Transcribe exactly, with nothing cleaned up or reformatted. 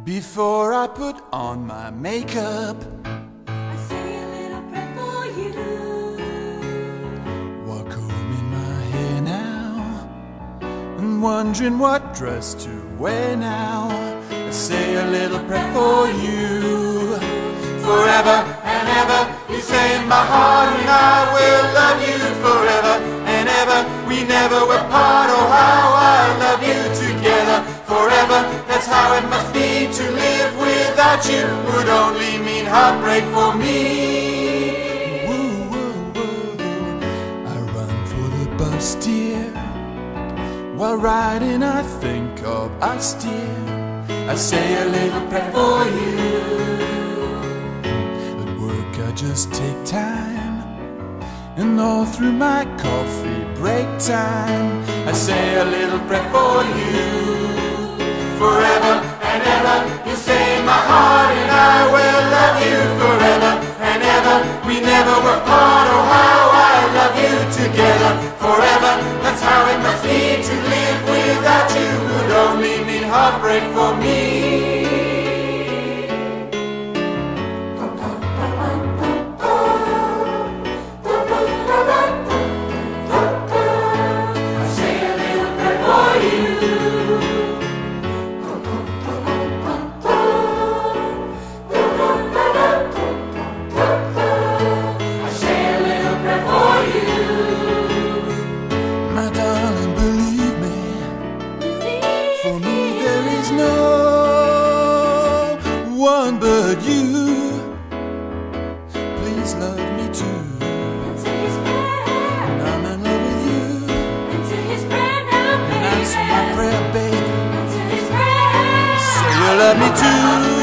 Before I put on my makeup, I say a little prayer for you. while combing my hair now and wondering what dress to wear now. I say a little prayer for you. Forever and ever, you say in my heart, and I will love you forever and ever. We never were part. Oh, how I love you together forever. That's how it must be to live without you. Would only mean heartbreak for me. Woo, woo, woo. I run for the bus, dear. While riding, I think of us, dear. I say a little prayer for you. At work, I just take time, and all through my coffee break time, I say a little prayer for you. Forever and ever, you stay in my heart, and I will love you forever and ever. We never were part. Oh, how I love you together forever. That's how it must be to live without you. Would only mean heartbreak for me. One but you. Please love me too. Into his prayer. And I'm in love with you. Into his prayer now, baby. And answer my prayer, baby. Into his prayer. Say you love me too.